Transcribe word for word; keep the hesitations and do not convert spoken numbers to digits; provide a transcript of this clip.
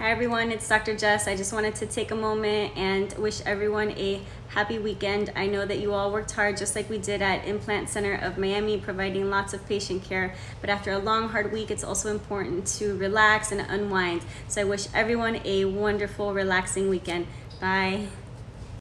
Hi everyone, it's Doctor Jess. I just wanted to take a moment and wish everyone a happy weekend. I know that you all worked hard just like we did at Implant Center of Miami, providing lots of patient care. But after a long, hard week, it's also important to relax and unwind. So I wish everyone a wonderful, relaxing weekend. Bye.